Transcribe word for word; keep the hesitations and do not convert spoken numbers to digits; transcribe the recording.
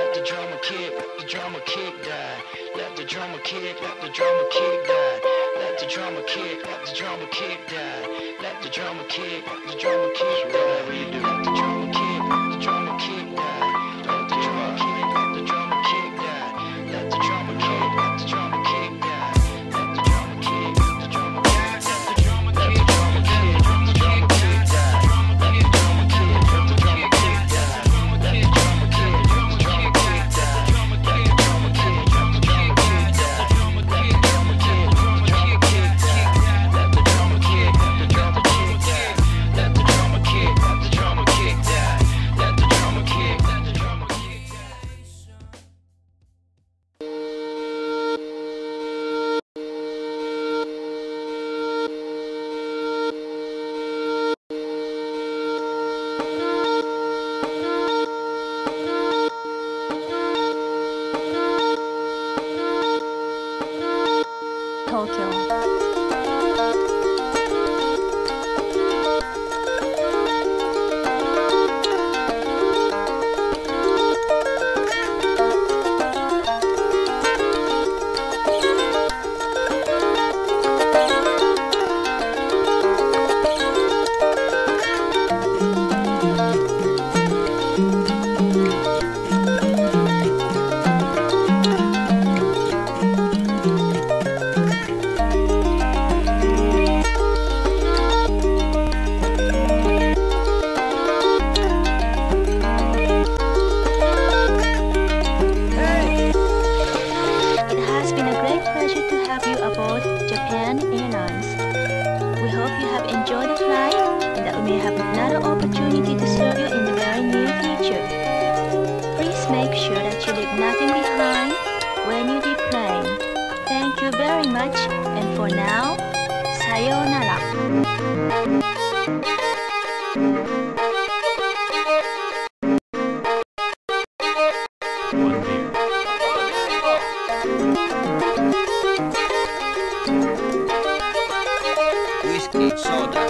let the drama kick, let the drama kick die. Let the drama kick, let the drama kick die. Let the drama kick, let the drama kick die. Let the drama kick, let the drama kick die. Let the drama kick, let the drama kick die. Let the drama kick, let the drama kick die. Let the drama kick, let the drama kick die. Let the drama kick, let the drama kick die. Let the drama kick, let the drama kick, let the drama kick die. Let the drama kick, let the drama kick die. Let the drama kick, let the drama kick die. Let the drama kick, let the drama kick die. Let the drama kick, let the drama kick die. Let the drama kick, let the drama kick die. Let the drama kick, let the drama kick die. Let the drama kick, let the drama kick die. Tokyo. It has been a great pleasure to have you aboard Japan Airlines. We hope you have enjoyed the flight and that we may have another opportunity to serve you in the very near future. Please make sure that you leave nothing behind when you depart. Thank you very much, and for now, sayonara. One beer. Whiskey, soda.